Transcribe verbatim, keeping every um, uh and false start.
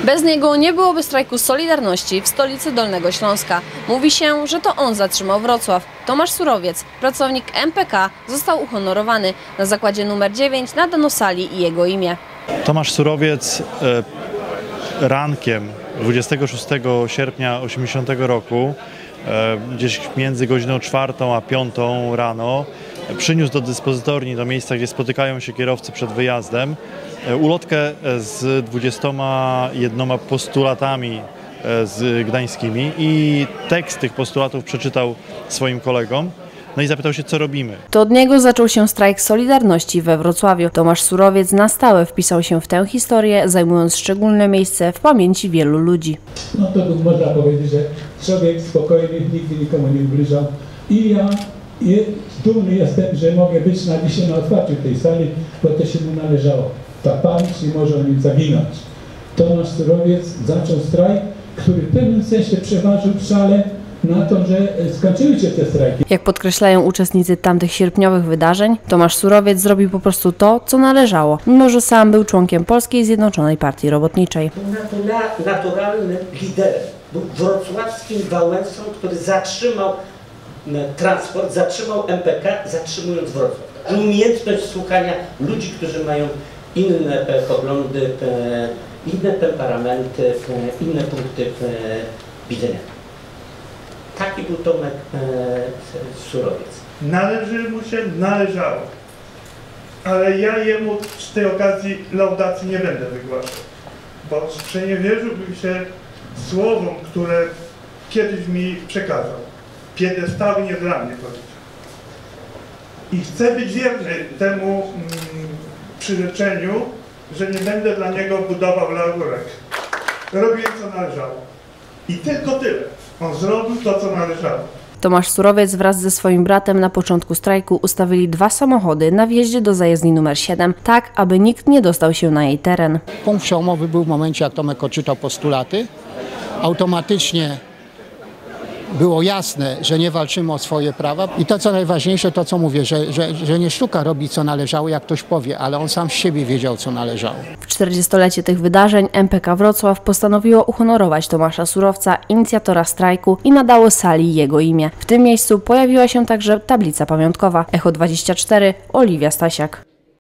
Bez niego nie byłoby strajku Solidarności w stolicy Dolnego Śląska. Mówi się, że to on zatrzymał Wrocław. Tomasz Surowiec, pracownik M P K, został uhonorowany. Na zakładzie numer dziewięć nadano sali i jego imię. Tomasz Surowiec e, rankiem dwudziestego szóstego sierpnia osiemdziesiątego roku, e, gdzieś między godziną czwartą a piątą rano, przyniósł do dyspozytorni, do miejsca, gdzie spotykają się kierowcy przed wyjazdem, ulotkę z dwudziestoma jednoma postulatami z gdańskimi i tekst tych postulatów przeczytał swoim kolegom. No i zapytał się, co robimy. To od niego zaczął się strajk Solidarności we Wrocławiu. Tomasz Surowiec na stałe wpisał się w tę historię, zajmując szczególne miejsce w pamięci wielu ludzi. No to tu można powiedzieć, że człowiek spokojny, nigdy nikomu nie ubliżał. I ja je, dumny jestem, że mogę być na dzisiaj na otwarciu tej sali, bo to się mu należało. Ta pamięć nie może o nim zaginąć. Tomasz Surowiec zaczął strajk, który w pewnym sensie przeważył w szale na to, że skończyły się te strajki. Jak podkreślają uczestnicy tamtych sierpniowych wydarzeń, Tomasz Surowiec zrobił po prostu to, co należało, mimo że sam był członkiem Polskiej Zjednoczonej Partii Robotniczej. Był naturalnym liderem. Był wrocławskim Wałęsą, który zatrzymał transport, zatrzymał M P K, zatrzymując Wrocław. Umiejętność słuchania ludzi, którzy mają inne poglądy, inne temperamenty, inne punkty widzenia. Taki był Tomek Surowiec. Należy mu się, należało. Ale ja jemu z tej okazji laudacji nie będę wygłaszał. Bo sprzeniewierzyłbym się słowom, które kiedyś mi przekazał. Piedestały nie dla mnie powiedział. I chcę być wierny temu mm, przyrzeczeniu, że nie będę dla niego budował laurek. Robiłem, co należało. I tylko tyle. On zrobił to, co należało. Tomasz Surowiec wraz ze swoim bratem na początku strajku ustawili dwa samochody na wjeździe do zajezdni numer siedem, tak aby nikt nie dostał się na jej teren. Punkt przełomowy był w momencie, jak Tomek odczytał postulaty. Automatycznie było jasne, że nie walczymy o swoje prawa i to, co najważniejsze, to co mówię, że, że, że nie sztuka robić, co należało, jak ktoś powie, ale on sam z siebie wiedział, co należało. W czterdziestolecie tych wydarzeń M P K Wrocław postanowiło uhonorować Tomasza Surowca, inicjatora strajku, i nadało sali jego imię. W tym miejscu pojawiła się także tablica pamiątkowa. Echo dwadzieścia cztery, Oliwia Stasiak.